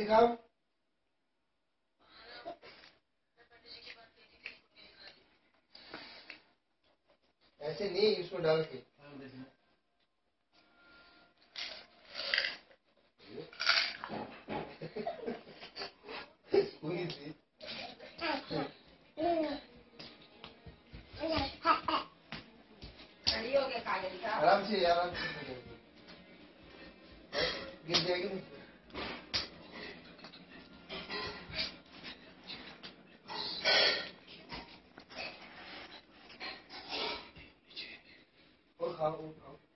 दिखाओ। ऐसे नहीं, इसको डाल के आराम से गिर जाएगी नहीं। और खाओ, और खाओ।